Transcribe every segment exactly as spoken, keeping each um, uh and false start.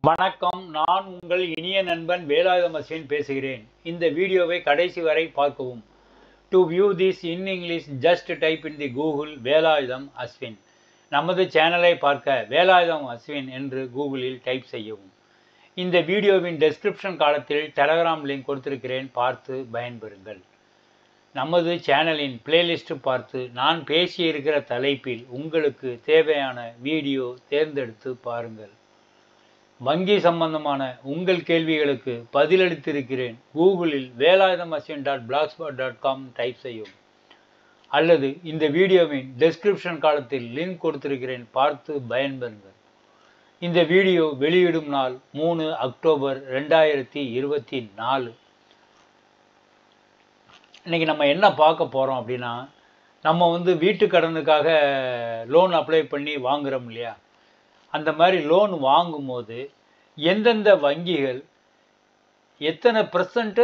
வணக்கம். நான் உங்கள் இனிய நண்பன் வேலாயுதம் அஸ்வின் பேசுகிறேன். இந்த வீடியோவை கடைசி வரை பார்க்கவும். To view this in English just type in the Google Velayudham Ashwin. நமது சேனலை பார்க்க வேலாயுதம் அஸ்வின் என்று கூகுளில் டைப் செய்யவும். இந்த வீடியோவின் டெஸ்கிரிப்ஷன் காலத்தில் டெலகிராம் லிங்க் கொடுத்திருக்கிறேன், பார்த்து பயன்பெறுங்கள். நமது சேனலின் பிளேலிஸ்ட் பார்த்து நான் பேசியிருக்கிற தலைப்பில் உங்களுக்கு தேவையான வீடியோ தேர்ந்தெடுத்து பாருங்கள். வங்கி சம்பந்தமான உங்கள் கேள்விகளுக்கு பதிலளித்திருக்கிறேன். கூகுளில் Velayudham Ashwin dot blog spot dot com type செய்யும், அல்லது இந்த வீடியோவின் டெஸ்கிரிப்ஷன் காலத்தில் லிங்க் கொடுத்திருக்கிறேன், பார்த்து பயன்பெறுங்கள். இந்த வீடியோ வெளியிடும் நாள் மூணு அக்டோபர் ரெண்டாயிரத்தி இருபத்தி நாலு. இன்னைக்கு நம்ம என்ன பார்க்க போகிறோம் அப்படின்னா, நம்ம வந்து வீட்டு கடனுக்காக லோன் அப்ளை பண்ணி வாங்குகிறோம் இல்லையா, அந்த மாதிரி லோன் வாங்கும்போது எந்தெந்த வங்கிகள் எத்தனை பர்சன்ட்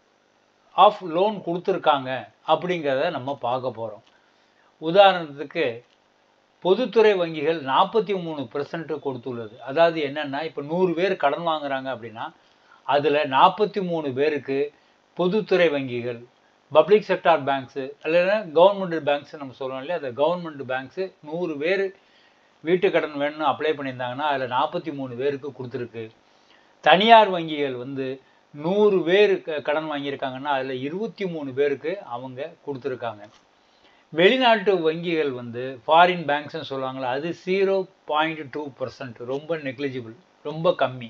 ஆஃப் லோன் கொடுத்துருக்காங்க அப்படிங்கிறத நம்ம பார்க்க போகிறோம். உதாரணத்துக்கு பொதுத்துறை வங்கிகள் நாற்பத்தி மூணு பர்சன்ட் கொடுத்துள்ளது. அதாவது என்னென்னா, இப்போ நூறு பேர் கடன் வாங்குறாங்க அப்படின்னா அதில் நாற்பத்தி மூணு பேருக்கு பொதுத்துறை வங்கிகள், பப்ளிக் செக்டார் பேங்க்ஸு அல்லது கவர்மெண்ட் பேங்க்ஸ் நம்ம சொல்கிறோம் இல்லையா, அந்த கவர்மெண்ட் பேங்க்ஸு நூறு பேர் வீட்டு கடன் வேணும்னு அப்ளை பண்ணியிருந்தாங்கன்னா அதில் நாற்பத்தி மூணு பேருக்கு கொடுத்துருக்கு. தனியார் வங்கிகள் வந்து நூறு பேர் கடன் வாங்கியிருக்காங்கன்னா அதில் இருபத்தி மூணு பேருக்கு அவங்க கொடுத்துருக்காங்க. வெளிநாட்டு வங்கிகள் வந்து ஃபாரின் பேங்க்ஸ்ன்னு சொல்லுவாங்களா, அது ஜீரோ பாயிண்ட் டூ பர்சன்ட், ரொம்ப நெக்லிஜிபிள், ரொம்ப கம்மி.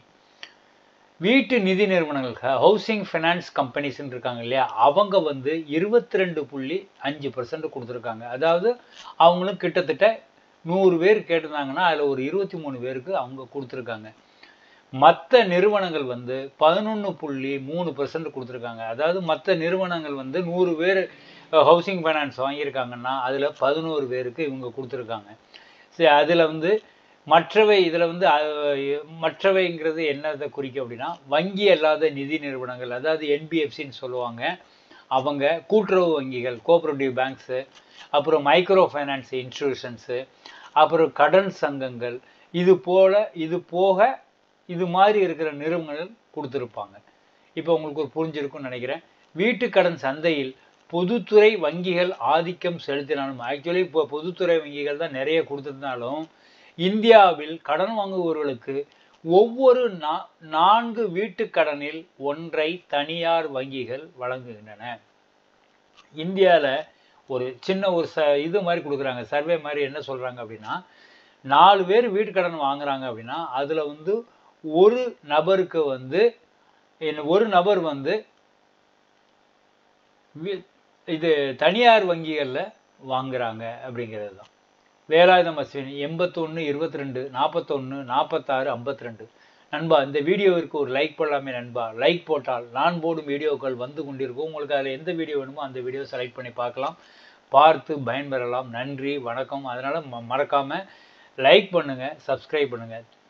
வீட்டு நிதி நிறுவனங்கள், ஹவுசிங் ஃபைனான்ஸ் கம்பெனிஸ்ன்னு இருக்காங்க இல்லையா, அவங்க வந்து இருபத்தி ரெண்டு புள்ளி அஞ்சு பர்சன்ட் கொடுத்துருக்காங்க. அதாவது அவங்களும் கிட்டத்தட்ட நூறு பேர் கேட்டிருந்தாங்கன்னா அதில் ஒரு இருபத்தி மூணு பேருக்கு அவங்க கொடுத்துருக்காங்க. மற்ற நிறுவனங்கள் வந்து பதினொன்று புள்ளி மூணு பர்சன்ட் கொடுத்துருக்காங்க. அதாவது மற்ற நிறுவனங்கள் வந்து நூறு பேர் ஹவுசிங் ஃபைனான்ஸ் வாங்கியிருக்காங்கன்னா அதில் பதினோரு பேருக்கு இவங்க கொடுத்துருக்காங்க. சரி, அதில் வந்து மற்றவை இதில் வந்து மற்றவைங்கிறது என்னதை குறிக்கும் அப்படின்னா, வங்கி அல்லாத நிதி நிறுவனங்கள், அதாவது என்பிஎஃப்சின்னு சொல்லுவாங்க, அவங்க கூட்டுறவு வங்கிகள், கோஆபரேட்டிவ் பேங்க்ஸு, அப்புறம் மைக்ரோ ஃபைனான்ஸ் இன்ஸ்டிடியூஷன்ஸு, அப்புறம் கடன் சங்கங்கள், இது போல இது போக இது மாதிரி இருக்கிற நிறுவனங்கள் கொடுத்துருப்பாங்க. இப்போ உங்களுக்கு ஒரு புரிஞ்சிருக்கும்னு நினைக்கிறேன். வீட்டு கடன் சந்தையில் பொதுத்துறை வங்கிகள் ஆதிக்கம் செலுத்தினாலும், ஆக்சுவலி இப்போ பொதுத்துறை வங்கிகள் தான் நிறைய கொடுத்துருந்தாலும், இந்தியாவில் கடன் வாங்குபவர்களுக்கு ஒவ்வொரு நா நான்கு வீட்டு கடனில் ஒன்றை தனியார் வங்கிகள் வழங்குகின்றன. இந்தியாவில் ஒரு சின்ன ஒரு ச இது மாதிரி கொடுக்குறாங்க, சர்வே மாதிரி. என்ன சொல்கிறாங்க அப்படின்னா, நாலு பேர் வீட்டு கடன் வாங்குறாங்க அப்படின்னா அதில் வந்து ஒரு நபருக்கு வந்து என்ன ஒரு நபர் வந்து இது தனியார் வங்கிகளில் வாங்குறாங்க அப்படிங்கிறது தான். வேலாயுதம் அஸ்வின் எண்பத்தொன்று இருபத்தி ரெண்டு நாற்பத்தொன்று நாற்பத்தாறு ஐம்பத்தி ரெண்டு. நண்பா, இந்த வீடியோவிற்கு ஒரு லைக் போடலாமே நண்பா. லைக் போட்டால் நான் போடும் வீடியோக்கள் வந்து கொண்டிருக்கும். உங்களுக்கு அதில் எந்த வீடியோ வேணுமோ அந்த வீடியோ செலக்ட் பண்ணி பார்க்கலாம், பார்த்து பயன்பெறலாம். நன்றி, வணக்கம். அதனால் ம மறக்காமல் லைக் பண்ணுங்கள், சப்ஸ்கிரைப் பண்ணுங்கள்.